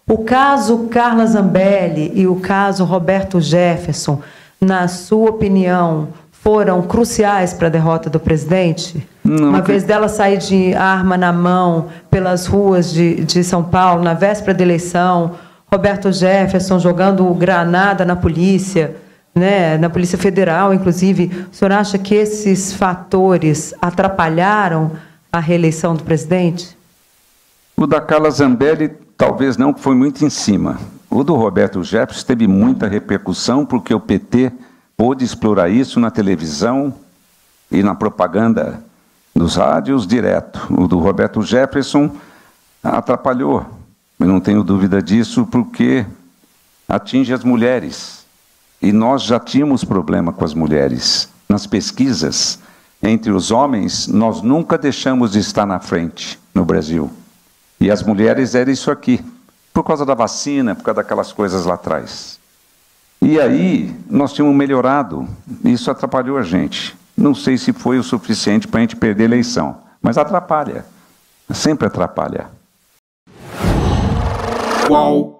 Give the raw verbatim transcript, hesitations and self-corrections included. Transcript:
O caso Carla Zambelli e o caso Roberto Jefferson, na sua opinião, foram cruciais para a derrota do presidente? Não, Uma que... vez dela sair de arma na mão pelas ruas de, de São Paulo, na véspera da eleição, Roberto Jefferson jogando granada na polícia, né, na Polícia Federal, inclusive. O senhor acha que esses fatores atrapalharam a reeleição do presidente? O da Carla Zambelli, talvez não, que foi muito em cima. O do Roberto Jefferson teve muita repercussão, porque o P T pôde explorar isso na televisão e na propaganda dos rádios direto. O do Roberto Jefferson atrapalhou, eu não tenho dúvida disso, porque atinge as mulheres. E nós já tínhamos problema com as mulheres. Nas pesquisas, entre os homens, nós nunca deixamos de estar na frente no Brasil. E as mulheres eram isso aqui, por causa da vacina, por causa daquelas coisas lá atrás. E aí, nós tínhamos melhorado, isso atrapalhou a gente. Não sei se foi o suficiente para a gente perder a eleição, mas atrapalha, sempre atrapalha. Qual?